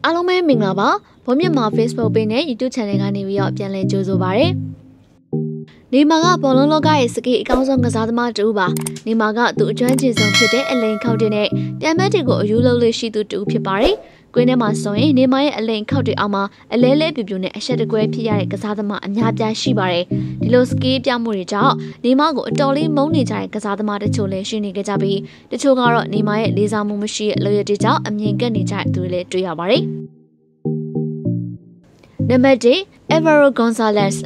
အားလုံးပဲမင်္ဂလာပါဗောမြတ်မှာ Facebook page နဲ့ YouTube channel ကနေပြီးတော့ပြန်လည်ကြိုဆိုပါရစေနေမာကဘောလုံးလောကရဲ့စကေးအကောင်းဆုံးကစားသမားတူပါနေမာကသူအကျွမ်းကျင်ဆုံးဖြစ်တဲ့အလိန်ခောက်တွေနဲ့ပြန်မဲ့တွေကိုအယူလုံးလေးရှိသူတူဖြစ်ပါတယ်ကွင်းထဲမှာဆိုရင်နေမာရဲ့အလိန်ခောက်တွေအောက်မှာအလဲလဲပြပြနဲ့အဆက်တကွဲဖြစ်ရတဲ့ကစားသမားအများပြားရှိပါတယ်ဒီလိုစကေးပြမှုတွေကြောင့်နေမာကိုအတော်လေးမုန်းနေကြတဲ့ကစားသမားတချို့လည်းရှိနေကြပြီးတချို့ကတော့နေမာရဲ့လေးစားမှုမရှိတဲ့လိုရတဲ့ကြောင့်အမြင်ကက်နေကြတဲ့သူတွေလည်းတွေ့ရပါတယ်နံပါတ် Alvaro Gonzalez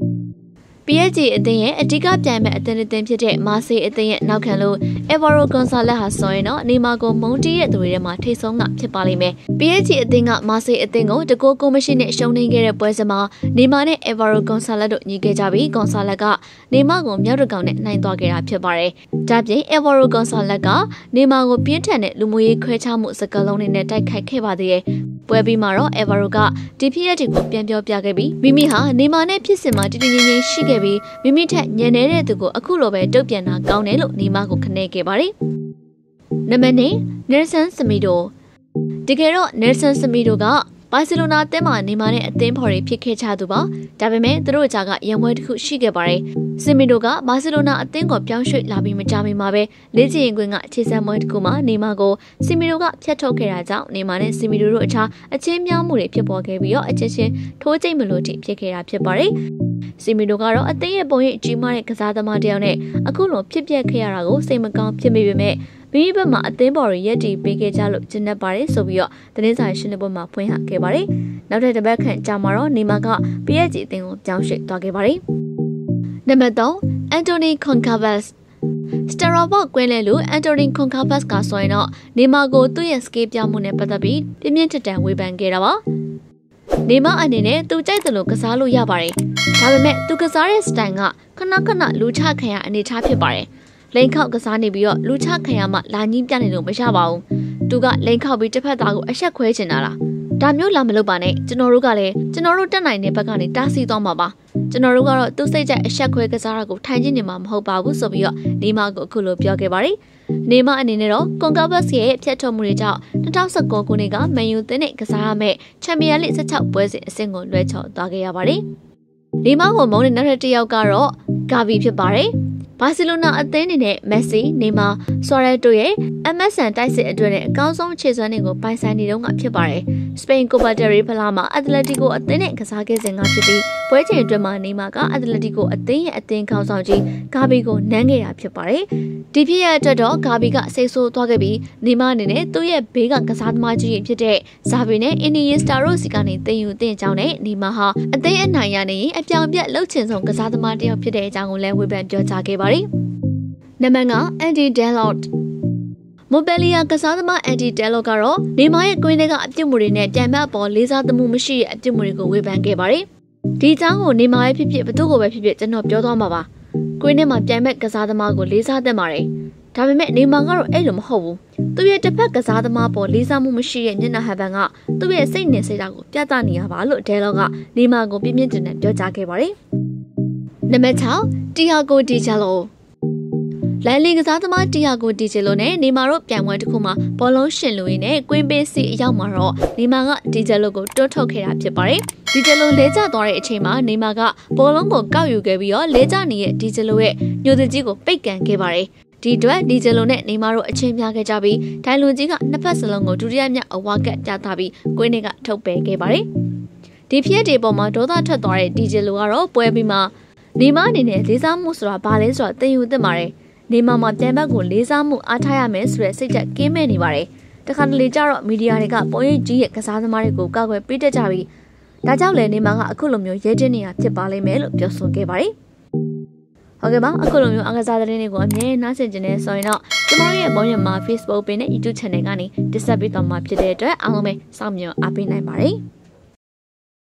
PSG အသင်းရဲ့အဓိကပြိုင်မဲ့အသင်းဖြစ်တဲ့မာဆေးအသင်းရဲ့နောက်ခံလို့ Alvaro Gonzalez ဟာဆိုရင်တော့နေမာကိုမုန်းတီးတဲ့သူတွေထဲမှာထိပ်ဆုံးကဖြစ်ပါလိမ့်မယ်။ PSG အသင်းကမာဆေးအသင်းကိုတကူကိုမရှိနဲ့ရှုံးနိမ့်ခဲ့တဲ့ပွဲစဉ်မှာနေမာနဲ့ Alvaro Gonzalez တို့ညီခဲ့ကြပြီး Gonzalez ကနေမာကိုမြောက်တစ်ကောင်နဲ့နိုင်သွားခဲ့တာဖြစ်ပါတယ်။ဒါပြင် Alvaro Gonzalez ကနေမာကိုပြင်းထန်တဲ့လူမှုရေးခွဲခြားမှုစကားလုံးတွေနဲ့တိုက်ခိုက်ခဲ့ပါသေးတယ်။ပွဲပြီးမှာတော့ Alvaro ကဒီဖြစ်ရပ်တွေကိုပြန်ပြောပြခဲ့ပြီးမိမိဟာနေမာနဲ့ဖြစ်စဉ်မှာတည်တည်ငြိမ်ငြိမ်ရှိခဲ့ပြီးမိမိထက်ညံနေတဲ့သူကိုအခုလိုပဲတုတ်ပြန်တာကောင်းတယ်လို့နေမာကိုခနဲ့ခဲ့ပါတယ်။နံပါတ် Nelson Semedo တကယ်တော့ Nelson Semedo ကဘာစီလိုနာအသင်းမှာနေမာနဲ့အသင်းဖော်တွေဖြစ်ခဲ့ချသူပါဒါပေမဲ့သူတို့ကြားကရန်ပွဲတစ်ခုရှိခဲ့ပါတယ်။ဆီမီဒိုကဘာစီလိုနာအသင်းကိုပြောင်းရွှေ့လာပြီးမကြာမီမှာပဲလေ့ကျင့်ရင်ကွင်းကအခြေဆက်ပွဲတစ်ခုမှာနေမာကိုဆီမီဒိုကဖျက်ထုတ်ခဲ့တာကြောင့်နေမာနဲ့ဆီမီဒိုတို့အခြားအချင်းများမှုတွေဖြစ်ပေါ်ခဲ့ပြီးတော့အချင်းချင်းထိုးကျိတ်မလို့ထိဖြစ်ခဲ့တာဖြစ်ပါတယ်။ဆီမီဒိုကတော့အသင်းရဲ့ပုံရိပ်ကြီးမားတဲ့ကစားသမားတစ်ယောက်နဲ့အခုလိုဖြစ်ပျက်ခဲ့ရတာကိုစိတ်မကောင်းဖြစ်မိပေမဲ့မိဘမှာအသင်းပေါ်ရက်တီပေးခဲ့ကြလို့ကျဉ်းနေပါတယ်ဆိုပြီးတော့သတင်းစာရှင်းလင်းပွဲမှာဖွင့်ဟခဲ့ပါတယ်။နောက်တဲ့တစ်ပတ်ခန့်ကြာမှာတော့နေမာက PSG အသင်းကိုပြောင်းရွှေ့သွားခဲ့ပါတယ်။နံပါတ် Anthony Concalves စတရာဘော့ကွင်းလဲလို့ Anthony Concalves ကဆိုရင်တော့နေမာကိုသူ့ရဲ့စကေးပြမှုနဲ့ပတ်သက်ပြီးပြင်းပြင်းထန်ထန်ဝေဖန်ခဲ့တာပါ။နေမာအနေနဲ့သူကြိုက်တယ်လို့ကစားလို့ရပါတယ်။ဒါပေမဲ့သူကစားတဲ့စတိုင်ကခဏခဏလူချခံရအနေထားဖြစ်ပါတယ်။လိန်ခောက်ကစားနေပြီးတော့လူချခံရမှလာညင်းပြနေလို့မရပါဘူး။သူကလိန်ခောက်ပြီးတစ်ဖက်သားကိုအဆက်ခွဲချင်တာလား။ဒါမျိုးလာမလုပ်ပါနဲ့ကျွန်တော်တို့ကလည်းကျွန်တော်တို့တက်နိုင်တဲ့ဘက်ကနေတားဆီးသွားမှာပါကျွန်တော်တို့ကတော့သူ့စိတ်ကြိုက်အဆက်ခွဲကစားတာကိုထိုင်ကြည့်နေမှာမဟုတ်ပါဘူးဆိုပြီးတော့နေမာကိုအခုလိုပြောခဲ့ပါတယ်နေမာအနေနဲ့တော့ကွန်ကာဘတ်စ်ရဲ့ဖျက်ထုတ်မှုတွေကြောင့်2019ခုနှစ်ကမန်ယူသင်းနဲ့ကစားရမယ့်ချန်ပီယံလိ16ပွဲစဉ်အဆင့်ကိုလွှဲချော်သွားခဲ့ရပါတယ်နေမာကိုမုန်းတဲ့နောက်တစ်ယောက်ကတော့ဂါဗီဖြစ်ပါတယ်ဘာစီလိုနာအသင်းအနေနဲ့မက်ဆီနေမာဆွာရက်တို့ရဲ့ MSN တိုက်စစ်အတွက်နဲ့အကောင်းဆုံးခြေစွမ်းတွေကိုပိုင်ဆိုင်နေတော့ကဖြစ်ပါတယ်။စပိန်ကိုပါတယ်ရီဖလာမှာအက်တလက်တီကိုအသင်းနဲ့ကစားခဲ့စဉ်ကဖြစ်ပြီးပွဲချိန်အတွင်းမှာနေမာကအက်တလက်တီကိုအသင်းရဲ့အသင်းခေါင်းဆောင်ကြီးဂါဘီကိုနမ်းခဲ့တာဖြစ်ပါတယ်။ဒီဖြစ်ရတဲ့အတွက်တော့ဂါဘီကစိတ်ဆိုးသွားခဲ့ပြီးနေမာအနေနဲ့သူ့ရဲ့ဘေးကကစားသမားကြီးဖြစ်တဲ့ဇာဗီနဲ့အင်နီယစတာရိုစီကနေတင်ယူတင်ကြောင်းနဲ့နေမာဟာအသင်းအနိုင်ရနေရင်အပြောင်ပြက်လှုပ်ချင်ဆုံးကစားသမားတစ်ယောက်ဖြစ်တဲ့အကြောင်းကိုလည်းဝေဖန်ပြောကြားခဲ့ပါတယ်။နံပါတ် Andy Delort မိုဘယ်လီယာကစားသမား Andy Delort ကတော့နေမာရဲ့ကွင်းထဲကအပြုတ်မှုတွေနဲ့ပြန်မပေါ်လေးစားသမှုမရှိတဲ့အပြုတ်မှုတွေကိုဝေဖန်ခဲ့ပါတယ်။ဒီအကြောင်းကိုနေမာရဲ့ဖြစ်ဖြစ်ဘသူ့ကိုပဲဖြစ်ဖြစ်ကျွန်တော်ပြောသွားမှာပါ။ကွင်းထဲမှာပြန်မဲ့ကစားသမားကိုလေးစားတတ်ပါတယ်။ဒါပေမဲ့နေမာကတော့အဲ့လိုမဟုတ်ဘူး။သူ့ရဲ့တစ်ဖက်ကစားသမားပေါ်လေးစားမှုမရှိတဲ့ညနာဟန်ပန်ကသူ့ရဲ့စိတ်နဲ့စိတ်ဓာတ်ကိုပြသနေရပါလို့ Delort ကနေမာကိုပြင်းပြင်းထန်ထန်ပြောကြားခဲ့ပါတယ်။နံပါတ် Thiago Dijaloလန်လီကစားသမားတီယာကိုဒီဂျီလိုနဲ့နေမာတို့ပြိုင်ပွဲတစ်ခုမှာဘောလုံးရှင်လူရင်းနဲ့ကွင်းပေးစီအရောက်မှာတော့နေမာကဒီဂျီလိုကိုတွန်းထုတ်ခဲ့တာဖြစ်ပါတယ်။ဒီဂျီလိုလဲကျသွားတဲ့အချိန်မှာနေမာကဘောလုံးကိုကောက်ယူခဲ့ပြီးတော့လဲကျနေတဲ့ဒီဂျီလိုရဲ့ညိုသူကြီးကိုပိတ်ကန်ခဲ့ပါတယ်။ဒီအတွက်ဒီဂျီလိုနဲ့နေမာတို့အချင်းများခဲ့ကြပြီးဒိုင်လွန်ကြီးကနှစ်ဖက်စလုံးကိုဒုတိယမြောက်အဝါကတ်ပြသပြီးကွင်းထဲကထုတ်ပယ်ခဲ့ပါတယ်။ဒီဖြစ်တဲ့ပုံမှာဒေါသထွက်သွားတဲ့ဒီဂျီလိုကတော့ပွဲပြီးမှနေမာအနေနဲ့လေးစားမှုဆိုတာဘာလဲဆိုတာသိယူသင့်ပါတယ်။နေမာမှာပြန်ဘက်ကိုလေးစားမှုအားထားရမယ်ဆိုတဲ့စိတ်ဓာတ်ကင်းမဲ့နေပါတယ်။တခါတလေကျတော့မီဒီယာတွေကပုံရိပ်ကြီးရဲ့ကစားသမားတွေကိုကောက်ွယ်ပေးတတ်ကြပြီးဒါကြောင့်လည်းနေမာကအခုလိုမျိုးရဲကျင်းနေတာဖြစ်ပါလိမ့်မယ်လို့ပြောဆိုခဲ့ပါတယ်။ဟုတ်ကဲ့ပါအခုလိုမျိုးအကစားသတင်းတွေကိုအမြဲနားဆင်ကြနေဆိုရင်တော့ကျွန်တော်ရဲ့ဘုံရမှာ Facebook page နဲ့ YouTube channel ကနေတင်ဆက်ပေးသွားမှာဖြစ်တဲ့အတွက်အားလုံးပဲစောင့်မျှော်အားပေးနိုင်ပါတယ်။